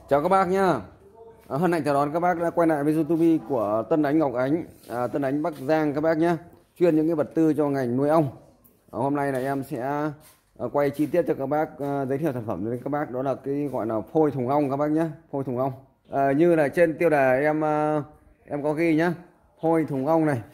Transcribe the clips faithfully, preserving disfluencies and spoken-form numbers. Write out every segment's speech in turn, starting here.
Chào các bác nhá. À, hân hạnh chào đón các bác đã quay lại với YouTube của Tân Ánh Ngọc Ánh, à, Tân Ánh Bắc Giang các bác nhé. Chuyên những cái vật tư cho ngành nuôi ong. À, hôm nay là em sẽ à, quay chi tiết cho các bác, à, giới thiệu sản phẩm với các bác, đó là cái gọi là phôi thùng ong các bác nhé. Phôi thùng ong. À, như là trên tiêu đề em à, em có ghi nhá, phôi thùng ong này.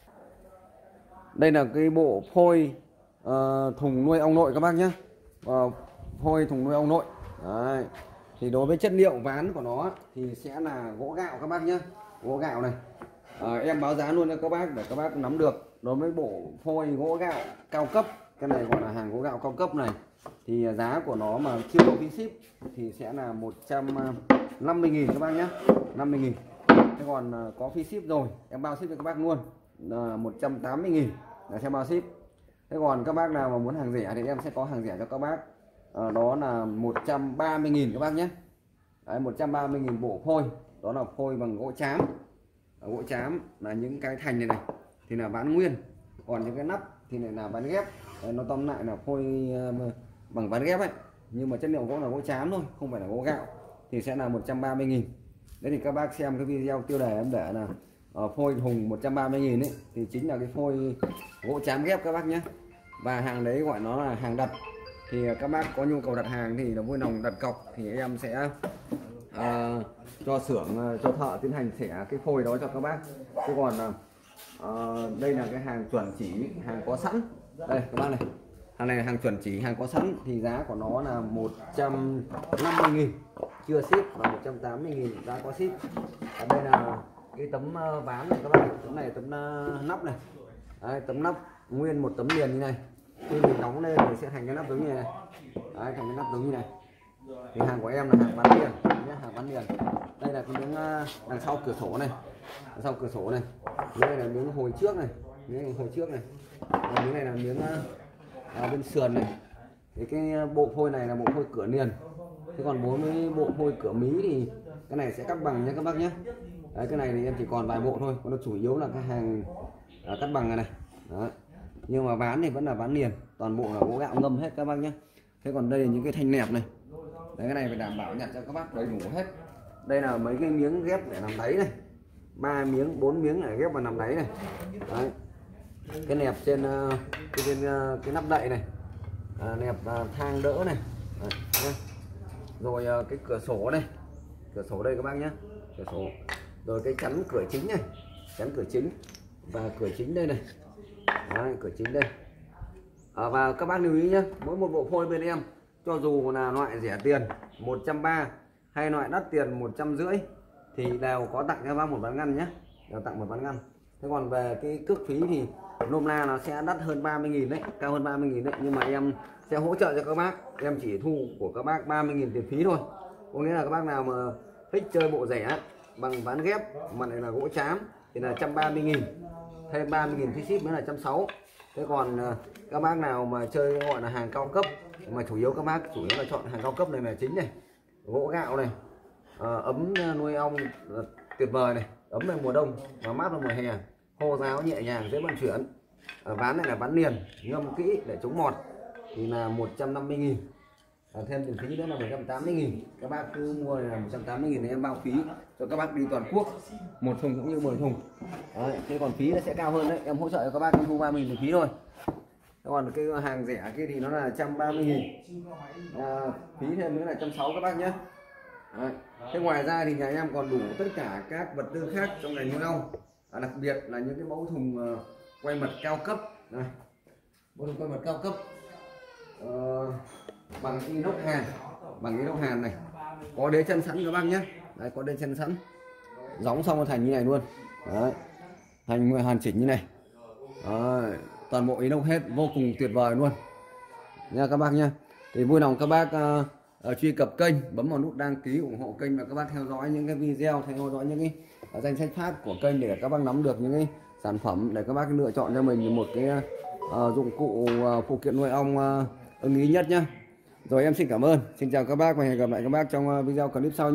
Đây là cái bộ phôi à, thùng nuôi ong nội các bác nhé. À, phôi thùng nuôi ong nội. Đấy. Thì đối với chất liệu ván của nó thì sẽ là gỗ gạo các bác nhé, gỗ gạo này. À, em báo giá luôn cho các bác để các bác nắm được. Đối với bộ phôi gỗ gạo cao cấp, cái này gọi là hàng gỗ gạo cao cấp này, thì giá của nó mà chưa có phí ship thì sẽ là một trăm năm mươi nghìn các bác nhé, năm mươi nghìn. Thế còn có phí ship rồi em bao ship cho các bác luôn là một trăm tám mươi nghìn là sẽ bao ship. Thế còn các bác nào mà muốn hàng rẻ thì em sẽ có hàng rẻ cho các bác. À, đó là một trăm ba mươi nghìn các bác nhé. Đấy, một trăm ba mươi nghìn bộ phôi. Đó là phôi bằng gỗ trám. À, gỗ trám là những cái thành này này thì là ván nguyên, còn những cái nắp thì lại là ván ghép. Đấy, nó tóm lại là phôi uh, bằng ván ghép ấy, nhưng mà chất liệu gỗ là gỗ trám thôi, không phải là gỗ gạo, thì sẽ là một trăm ba mươi nghìn. Đấy thì các bác xem cái video tiêu đề em để là uh, phôi thùng một trăm ba mươi nghìn ấy, thì chính là cái phôi gỗ trám ghép các bác nhé. Và hàng đấy gọi nó là hàng đặt. Thì các bác có nhu cầu đặt hàng thì là vui lòng đặt cọc thì em sẽ uh, cho xưởng, uh, cho thợ tiến hành xẻ cái phôi đó cho các bác. Chứ còn uh, đây là cái hàng chuẩn chỉ, hàng có sẵn. Đây các bác này, hàng này là hàng chuẩn chỉ, hàng có sẵn, thì giá của nó là một trăm năm mươi nghìn chưa ship và một trăm tám mươi nghìn giá có ship. Ở đây là cái tấm ván này các bác, tấm này tấm uh, nắp này. Đấy, tấm nắp nguyên một tấm liền như này, khi mình đóng lên thì sẽ thành cái nắp giống như này. Đấy, thành cái nắp giống như này. Thì hàng của em là hàng bán liền nhé, hàng bán liền. Đây là cái miếng uh, đằng sau cửa sổ này, đằng sau cửa sổ này. Đây là miếng hồi trước này, miếng hồi trước này. Và miếng này là miếng uh, bên sườn này. Thì cái bộ phôi này là bộ phôi cửa liền. Thế còn bốn với bộ phôi cửa mí thì cái này sẽ cắt bằng nhé các bác nhé. Đấy, cái này thì em chỉ còn vài bộ thôi, còn nó chủ yếu là cái hàng uh, cắt bằng này này. Đó. Nhưng mà ván thì vẫn là ván liền, toàn bộ là gỗ gạo ngâm hết các bác nhé. Thế còn đây là những cái thanh nẹp này. Đấy, cái này phải đảm bảo nhặt cho các bác đầy đủ hết. Đây là mấy cái miếng ghép để làm đáy này, ba miếng bốn miếng để ghép vào làm đáy này. Đấy. Cái nẹp trên cái, trên, cái nắp đậy này, à, nẹp uh, thang đỡ này. Đấy. Rồi uh, cái cửa sổ này, cửa sổ đây các bác nhé, cửa sổ. Rồi cái chắn cửa chính này, chắn cửa chính và cửa chính đây này. Đấy, cửa chính đây. À, và các bác lưu ý nhé, mỗi một bộ phôi bên em cho dù là loại rẻ tiền một trăm ba mươi hay loại đắt tiền một trăm rưỡi thì đều có tặng cho bác một ván ngăn nhé, đều tặng một ván ngăn. Thế còn về cái cước phí thì nôm na nó sẽ đắt hơn ba mươi nghìn đấy, cao hơn ba mươi nghìn đấy, nhưng mà em sẽ hỗ trợ cho các bác, em chỉ thu của các bác ba mươi nghìn tiền phí thôi. Có nghĩa là các bác nào mà thích chơi bộ rẻ bằng ván ghép mà lại là gỗ trám thì là một trăm ba mươi nghìn, thêm ba mươi nghìn phí ship mới là một trăm sáu mươi. Thế còn các bác nào mà chơi gọi là hàng cao cấp, mà chủ yếu các bác chủ yếu là chọn hàng cao cấp này là chính này, gỗ gạo này, à, ấm nuôi ong tuyệt vời này, ấm vào mùa đông và mát vào mùa hè, khô ráo nhẹ nhàng dễ vận chuyển. À, ván này là ván liền ngâm kỹ để chống mọt thì là một trăm năm mươi nghìn. À, thêm tiền phí nữa là một trăm tám mươi nghìn. Các bác cứ mua là một trăm tám mươi nghìn thì em bao phí cho các bác đi toàn quốc, một thùng cũng như mười thùng. Đấy, thế còn phí nó sẽ cao hơn đấy, em hỗ trợ cho các bác thu ba mươi nghìn phí thôi. Thế còn cái hàng rẻ kia thì nó là một trăm ba mươi nghìn, à, phí thêm nữa là một trăm sáu mươi các bác nhé. Đấy. Thế ngoài ra thì nhà em còn đủ tất cả các vật tư khác trong ngành nuôi ong, à, đặc biệt là những cái mẫu thùng uh, quay mật cao cấp này, mẫu thùng quay mật cao cấp uh, bằng inox hàn, bằng inox hàn này, có đế chân sẵn các bác nhé. Đấy, có đế chân sẵn, gióng xong nó thành như này luôn. Đấy, thành hoàn chỉnh như này. Đấy, toàn bộ inox hết, vô cùng tuyệt vời luôn nha các bác nhé. Thì vui lòng các bác uh, uh, truy cập kênh, bấm vào nút đăng ký ủng hộ kênh và các bác theo dõi những cái video, theo dõi những cái uh, danh sách phát của kênh để các bác nắm được những cái sản phẩm để các bác lựa chọn cho mình một cái uh, dụng cụ uh, phụ kiện nuôi ong uh, ưng ý nhất nhé. Rồi em xin cảm ơn, xin chào các bác và hẹn gặp lại các bác trong video clip sau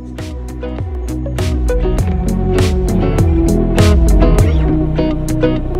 nhá.